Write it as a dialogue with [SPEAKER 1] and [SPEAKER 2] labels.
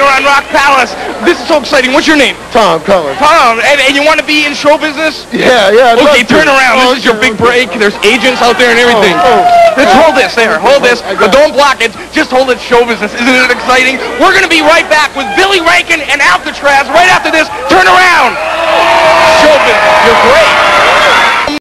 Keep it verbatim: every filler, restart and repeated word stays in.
[SPEAKER 1] here on Rock Palace. This is so exciting. What's your name?
[SPEAKER 2] Tom Cullen.
[SPEAKER 1] Tom, and, and you want to be in show business?
[SPEAKER 2] Yeah, yeah. I'd
[SPEAKER 1] Okay,
[SPEAKER 2] love
[SPEAKER 1] turn
[SPEAKER 2] to.
[SPEAKER 1] around.
[SPEAKER 2] Oh,
[SPEAKER 1] This is your
[SPEAKER 2] okay,
[SPEAKER 1] big
[SPEAKER 2] okay.
[SPEAKER 1] break. There's agents out there and everything.
[SPEAKER 2] Oh, oh.
[SPEAKER 1] Let's hold this there. Hold this.
[SPEAKER 2] I
[SPEAKER 1] But
[SPEAKER 2] got
[SPEAKER 1] don't block it. Just hold it show business. Isn't it exciting? We're going to be right back with Billy Rankin and Alcatraz right